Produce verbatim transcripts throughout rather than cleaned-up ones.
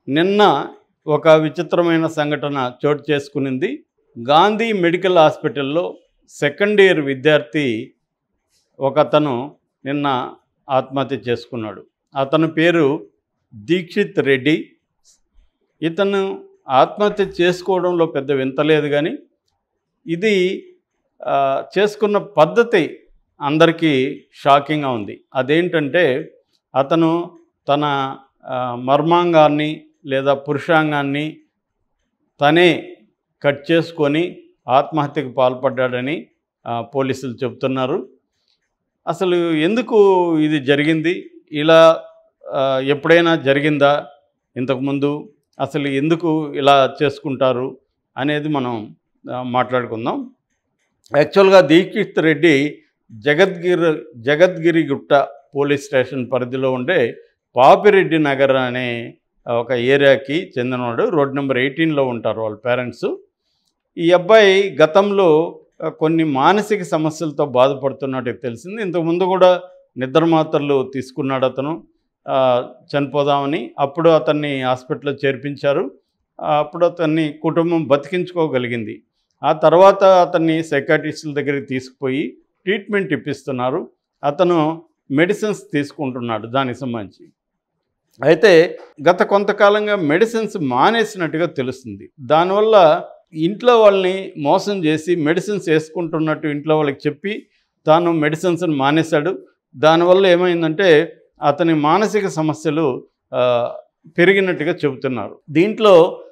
నిన్న ఒక విచిత్రమైన సంఘటన చోటు చేసుకునింది. గాంధీ మెడికల్ హాస్పిటల్లో సెకండ్ ఇయర్ విద్యార్థి ఒకతను నిన్న ఆత్మహత్య చేసుకున్నాడు. అతని పేరు దీక్షిత్ రెడ్డి. ఇతను ఆత్మహత్య చేసుకోవడంలో పెద్ద వింత లేదు, కానీ ఇది చేసుకున్న పద్ధతి అందరికీ షాకింగ్గా ఉంది. అదేంటంటే అతను తన మర్మాంగాన్ని లేదా పురుషాంగాన్ని తనే కట్ చేసుకొని ఆత్మహత్యకు పాల్పడ్డాడని పోలీసులు చెబుతున్నారు. అసలు ఎందుకు ఇది జరిగింది? ఇలా ఎప్పుడైనా జరిగిందా ఇంతకుముందు? అసలు ఎందుకు ఇలా చేసుకుంటారు అనేది మనం మాట్లాడుకుందాం. యాక్చువల్గా దీక్షిత్ రెడ్డి జగద్గిరి జగద్గిరిగుట్ట పోలీస్ స్టేషన్ పరిధిలో ఉండే పాపిరెడ్డి నగర్ అనే ఒక ఏరియాకి చెందినవాడు. రోడ్ నెంబర్ ఎయిటీన్లో ఉంటారు వాళ్ళ పేరెంట్స్. ఈ అబ్బాయి గతంలో కొన్ని మానసిక సమస్యలతో బాధపడుతున్నట్టు తెలిసింది. ఇంతకుముందు కూడా నిద్ర మాత్రలు తీసుకున్నాడు అతను చనిపోదామని. అప్పుడు అతన్ని హాస్పిటల్లో చేర్పించారు. అప్పుడు అతన్ని కుటుంబం బతికించుకోగలిగింది. ఆ తర్వాత అతన్ని సైకాట్రిస్టుల దగ్గరికి తీసుకుపోయి ట్రీట్మెంట్ ఇప్పిస్తున్నారు. అతను మెడిసిన్స్ తీసుకుంటున్నాడు దానికి సంబంధించి. అయితే గత కొంతకాలంగా మెడిసిన్స్ మానేసినట్టుగా తెలుస్తుంది. దానివల్ల ఇంట్లో వాళ్ళని మోసం చేసి మెడిసిన్స్ వేసుకుంటున్నట్టు ఇంట్లో వాళ్ళకి చెప్పి తాను మెడిసిన్స్ని మానేశాడు. దానివల్ల ఏమైందంటే అతని మానసిక సమస్యలు పెరిగినట్టుగా చెబుతున్నారు. దీంట్లో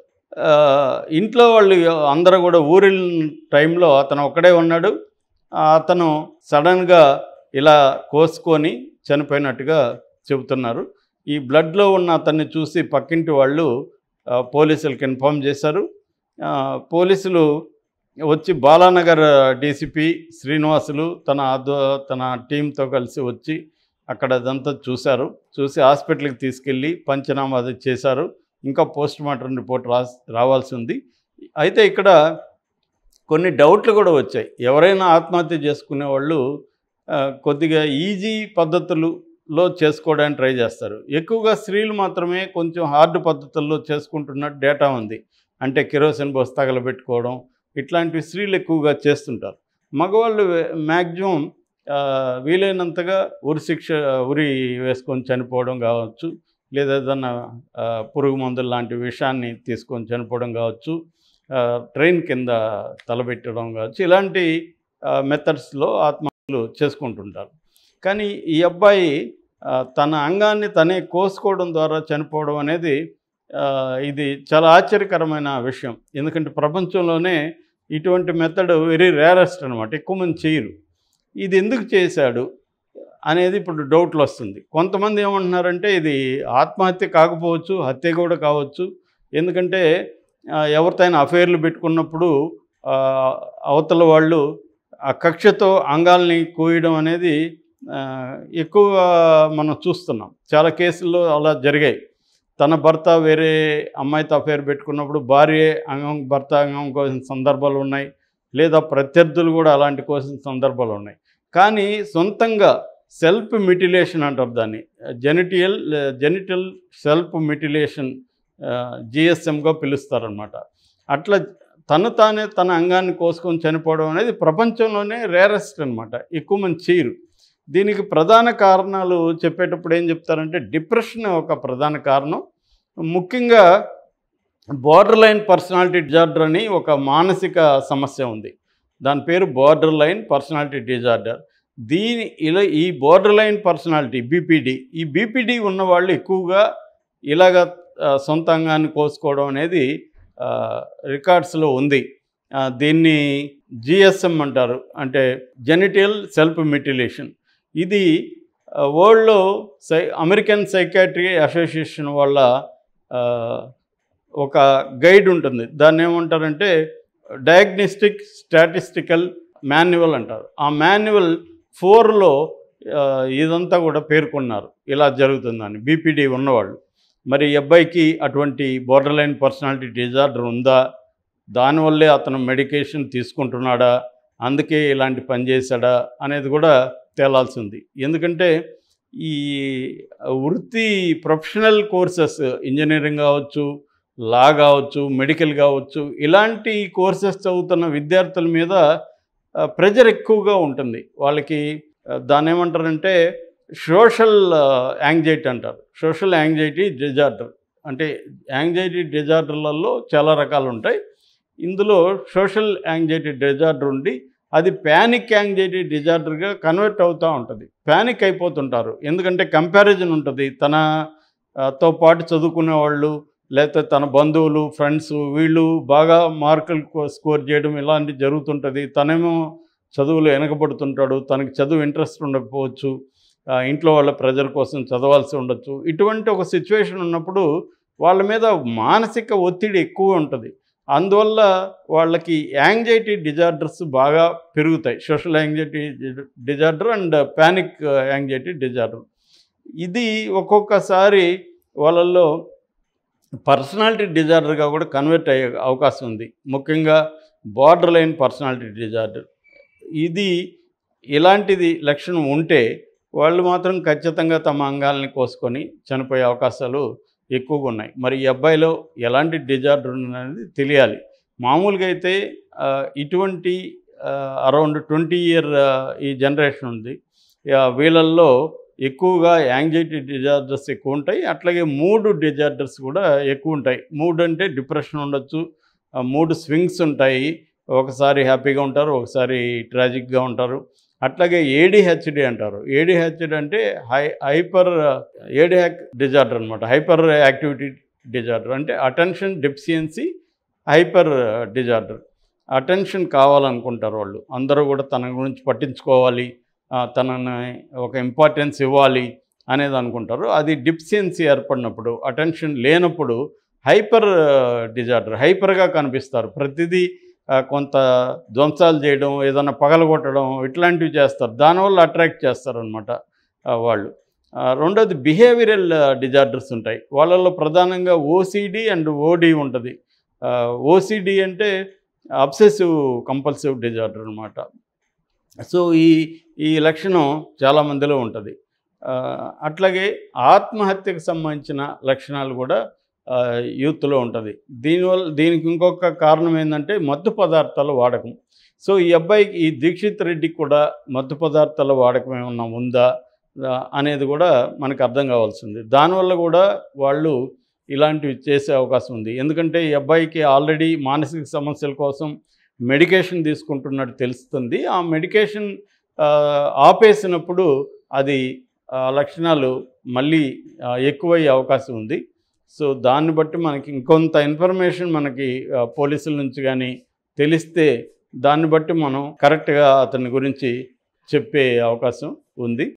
ఇంట్లో వాళ్ళు అందరూ కూడా ఊరిన టైంలో అతను ఒక్కడే ఉన్నాడు. అతను సడన్గా ఇలా కోసుకొని చనిపోయినట్టుగా చెబుతున్నారు. ఈ బ్లడ్లో ఉన్న అతన్ని చూసి పక్కింటి వాళ్ళు పోలీసులకు ఇన్ఫామ్ చేశారు. పోలీసులు వచ్చి బాలానగర్ డీసీపీ శ్రీనివాసులు తన తన టీంతో కలిసి వచ్చి అక్కడ అదంతా చూశారు. చూసి హాస్పిటల్కి తీసుకెళ్ళి పంచనామా అది చేశారు. ఇంకా పోస్ట్ మార్టం రిపోర్ట్ రా రావాల్సి ఉంది. అయితే ఇక్కడ కొన్ని డౌట్లు కూడా వచ్చాయి. ఎవరైనా ఆత్మహత్య చేసుకునే వాళ్ళు కొద్దిగా ఈజీ పద్ధతులలో చేసుకోవడానికి ట్రై చేస్తారు. ఎక్కువగా స్త్రీలు మాత్రమే కొంచెం హార్డ్ పద్ధతుల్లో చేసుకుంటున్నట్టు డేటా ఉంది. అంటే కిరోసిన్ బోస్ తగలబెట్టుకోవడం ఇట్లాంటివి స్త్రీలు ఎక్కువగా చేస్తుంటారు. మగవాళ్ళు మ్యాక్సిమం వీలైనంతగా ఉరి శిక్ష ఉరి వేసుకొని చనిపోవడం కావచ్చు, లేదా ఏదన్నా పురుగు మందులు లాంటి విషయాన్ని తీసుకొని చనిపోవడం కావచ్చు, ట్రైన్ కింద తలబెట్టడం కావచ్చు, ఇలాంటి మెథడ్స్లో ఆత్మహత్యలు చేసుకుంటుంటారు. కానీ ఈ అబ్బాయి తన అంగాన్ని తనే కోసుకోవడం ద్వారా చనిపోవడం అనేది ఇది చాలా ఆశ్చర్యకరమైన విషయం. ఎందుకంటే ప్రపంచంలోనే ఇటువంటి మెథడ్ వెరీ రేరెస్ట్ అనమాట. ఎక్కువ మంది చేయరు. ఇది ఎందుకు చేశాడు అనేది ఇప్పుడు డౌట్లు వస్తుంది. కొంతమంది ఏమంటున్నారంటే ఇది ఆత్మహత్య కాకపోవచ్చు, హత్య కూడా కావచ్చు. ఎందుకంటే ఎవరితోనైనా అఫైర్లు పెట్టుకున్నప్పుడు అవతల వాళ్ళు ఆ కక్షతో అంగాల్ని కోయడం అనేది ఎక్కువగా మనం చూస్తున్నాం. చాలా కేసుల్లో అలా జరిగాయి. తన భర్త వేరే అమ్మాయితో అఫైర్ పెట్టుకున్నప్పుడు భార్య అంగం భర్త అంగం కోసిన సందర్భాలు ఉన్నాయి, లేదా ప్రత్యర్థులు కూడా అలాంటి కోసిన సందర్భాలు ఉన్నాయి. కానీ సొంతంగా సెల్ఫ్ మిటిలేషన్ అంటారు దాన్ని, జెనిటియల్ జెనిటల్ సెల్ఫ్ మిటిలేషన్ జిఎస్ఎంగా పిలుస్తారనమాట. అట్లా తను తానే తన అంగాన్ని కోసుకొని చనిపోవడం అనేది ప్రపంచంలోనే రేరెస్ట్ అనమాట. ఎక్కువ మంది చేయరు. దీనికి ప్రధాన కారణాలు చెప్పేటప్పుడు ఏం చెప్తారంటే డిప్రెషన్ ఒక ప్రధాన కారణం. ముఖ్యంగా బోర్డర్ లైన్ పర్సనాలిటీ డిజార్డర్ అని ఒక మానసిక సమస్య ఉంది. దాని పేరు బోర్డర్ లైన్ పర్సనాలిటీ డిజార్డర్. దీని ఇలా ఈ బోర్డర్ లైన్ పర్సనాలిటీ బీపీడీ ఈ బీపీడీ ఉన్నవాళ్ళు ఎక్కువగా ఇలాగ సొంత అంగాన్ని కోసుకోవడం అనేది రికార్డ్స్లో ఉంది. దీన్ని జిఎస్ఎం అంటారు, అంటే జెనిటల్ సెల్ఫ్ మిటిలేషన్. ఇది వరల్డ్లో సై అమెరికన్ సైకాట్రీ అసోసియేషన్ వాళ్ళ ఒక గైడ్ ఉంటుంది. దాన్ని ఏమంటారంటే డయాగ్నోస్టిక్ స్టాటిస్టికల్ మాన్యువల్ అంటారు. ఆ మాన్యువల్ ఫోర్లో ఇదంతా కూడా పేర్కొన్నారు ఇలా జరుగుతుందని బీపీడీ ఉన్నవాళ్ళు. మరి ఈ అబ్బాయికి అటువంటి బోర్డర్ లైన్ పర్సనాలిటీ డిజార్డర్ ఉందా? దానివల్లే అతను మెడికేషన్ తీసుకుంటున్నాడా, అందుకే ఇలాంటి పని చేశాడా అనేది కూడా తేలాల్సి ఉంది. ఎందుకంటే ఈ వృత్తి ప్రొఫెషనల్ కోర్సెస్ ఇంజనీరింగ్ కావచ్చు, లా కావచ్చు, మెడికల్ కావచ్చు, ఇలాంటి కోర్సెస్ చదువుతున్న విద్యార్థుల మీద ప్రెజర్ ఎక్కువగా ఉంటుంది. వాళ్ళకి దాన్ని ఏమంటారంటే సోషల్ యాంగ్జైటీ అంటారు. సోషల్ యాంగ్జైటీ డిజార్డర్ అంటే యాంగ్జైటీ డిజార్డర్లలో చాలా రకాలు ఉంటాయి. ఇందులో సోషల్ యాంగ్జైటీ డిజార్డర్ ఉండి అది ప్యానిక్ యాంగ్జైటీ డిజార్డర్గా కన్వర్ట్ అవుతూ ఉంటుంది. ప్యానిక్ అయిపోతుంటారు. ఎందుకంటే కంపారిజన్ ఉంటుంది. తనతో పాటు చదువుకునే వాళ్ళు లేకపోతే తన బంధువులు, ఫ్రెండ్స్ వీళ్ళు బాగా మార్కులు స్కోర్ చేయడం ఇలాంటివి జరుగుతుంటుంది. తనేమో చదువులో వెనకబడుతుంటాడు. తనకి చదువు ఇంట్రెస్ట్ ఉండకపోవచ్చు. ఇంట్లో వాళ్ళ ప్రెజర్ కోసం చదవాల్సి ఉండొచ్చు. ఇటువంటి ఒక సిచ్యువేషన్ ఉన్నప్పుడు వాళ్ళ మీద మానసిక ఒత్తిడి ఎక్కువ ఉంటుంది. అందువల్ల వాళ్ళకి యాంగ్జైటీ డిజార్డర్స్ బాగా పెరుగుతాయి. Social anxiety disorder and panic anxiety disorder. ఇది ఒక్కొక్కసారి వాళ్ళల్లో పర్సనాలిటీ డిజార్డర్గా కూడా కన్వర్ట్ అయ్యే అవకాశం ఉంది. ముఖ్యంగా బార్డర్ లైన్ పర్సనాలిటీ డిజార్డర్. ఇది ఇలాంటిది లక్షణం ఉంటే వాళ్ళు మాత్రం ఖచ్చితంగా తమ అంగాల్ని కోసుకొని చనిపోయే అవకాశాలు ఎక్కువగా ఉన్నాయి. మరి ఈ అబ్బాయిలో ఎలాంటి డిజార్డర్ ఉన్నది తెలియాలి. మామూలుగా అయితే ఇటువంటి అరౌండ్ ట్వంటీ ఇయర్ ఈ జనరేషన్ ఉంది. వీళ్ళల్లో ఎక్కువగా యాంగ్జైటీ డిజార్డర్స్ ఎక్కువ ఉంటాయి. అట్లాగే మూడ్ డిజార్డర్స్ కూడా ఎక్కువ ఉంటాయి. మూడ్ అంటే డిప్రెషన్ ఉండొచ్చు, మూడ్ స్వింగ్స్ ఉంటాయి. ఒకసారి హ్యాపీగా ఉంటారు, ఒకసారి ట్రాజిక్గా ఉంటారు. అట్లాగే ఏడిహెచ్డి అంటారు. ఏడిహెచ్డి అంటే హై హైపర్ ఏడిహెక్ డిజార్డర్ అనమాట. హైపర్ యాక్టివిటీ డిజార్డర్ అంటే attention deficiency hyper disorder. Attention కావాలనుకుంటారు వాళ్ళు. అందరూ కూడా తన గురించి పట్టించుకోవాలి, తనని ఒక ఇంపార్టెన్స్ ఇవ్వాలి అనేది అనుకుంటారు. అది డెఫిషియన్సీ ఏర్పడినప్పుడు, అటెన్షన్ లేనప్పుడు హైపర్ డిజార్డర్, హైపర్గా కనిపిస్తారు. ప్రతిదీ కొంత ధ్వంసాలు చేయడం, ఏదైనా పగలగొట్టడం ఇట్లాంటివి చేస్తారు. దానివల్ల అట్రాక్ట్ చేస్తారనమాట వాళ్ళు. రెండోది బిహేవియరల్ డిజార్డర్స్ ఉంటాయి. వాళ్ళల్లో ప్రధానంగా ఓసిడి అండ్ ఓడి ఉంటుంది. ఓసిడి అంటే అబ్సెసివ్ కంపల్సివ్ డిజార్డర్ అనమాట. సో ఈ ఈ లక్షణం చాలామందిలో ఉంటుంది. అట్లాగే ఆత్మహత్యకు సంబంధించిన లక్షణాలు కూడా యూత్లో ఉంటుంది. దీనివల్ల దీనికి ఇంకొక కారణం ఏంటంటే మత్తు పదార్థాల వాడకం. సో ఈ అబ్బాయికి, ఈ దీక్షిత్ రెడ్డికి కూడా మత్తు పదార్థాల వాడకం ఏమన్నా ఉందా అనేది కూడా మనకు అర్థం కావాల్సింది. దానివల్ల కూడా వాళ్ళు ఇలాంటివి చేసే అవకాశం ఉంది. ఎందుకంటే ఈ అబ్బాయికి ఆల్రెడీ మానసిక సమస్యల కోసం మెడికేషన్ తీసుకుంటున్నట్టు తెలుస్తుంది. ఆ మెడికేషన్ ఆపేసినప్పుడు అది లక్షణాలు మళ్ళీ ఎక్కువయ్యే అవకాశం ఉంది. సో దాన్ని బట్టి మనకి ఇంకొంత ఇన్ఫర్మేషన్ మనకి పోలీసుల నుంచి కానీ తెలిస్తే దాన్ని బట్టి మనం కరెక్ట్గా అతని గురించి చెప్పే అవకాశం ఉంది.